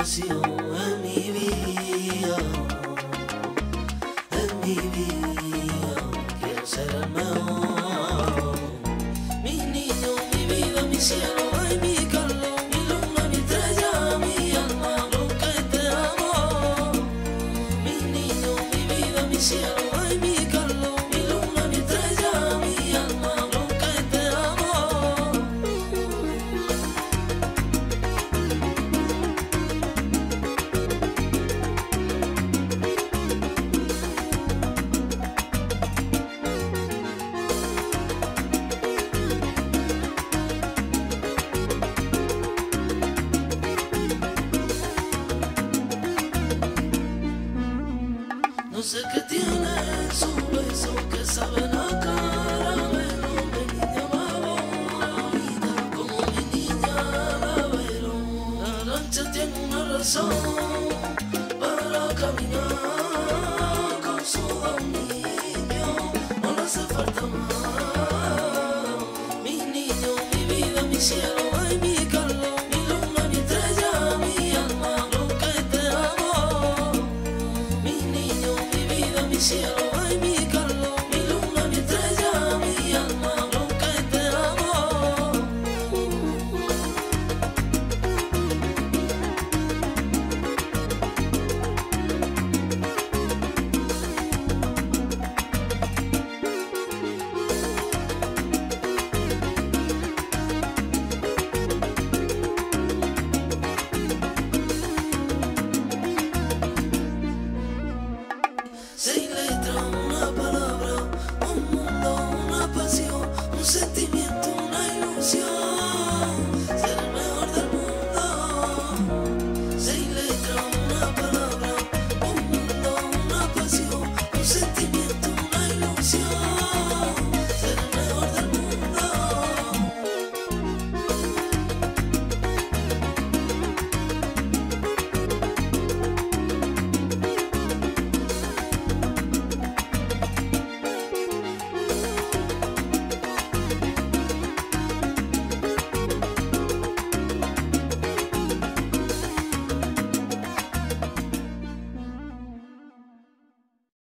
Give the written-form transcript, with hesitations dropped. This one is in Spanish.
nació en mi vida, en mi vida, quiero ser el mejor. Mi niño, mi vida, mi cielo, ay mi Carlos, mi luna, mi estrella, mi alma, lo que te amo. Mi niño, mi vida, mi cielo, ay mi Carlos, mi luna, mi estrella, mi alma, lo que te amo. No sé qué tiene su beso que saben a caramelo. Mi niña favorita, como mi niña la vero. La lancha tiene una razón para caminar con su dominio, no le hace falta más. Mi niño, mi vida, mi cielo.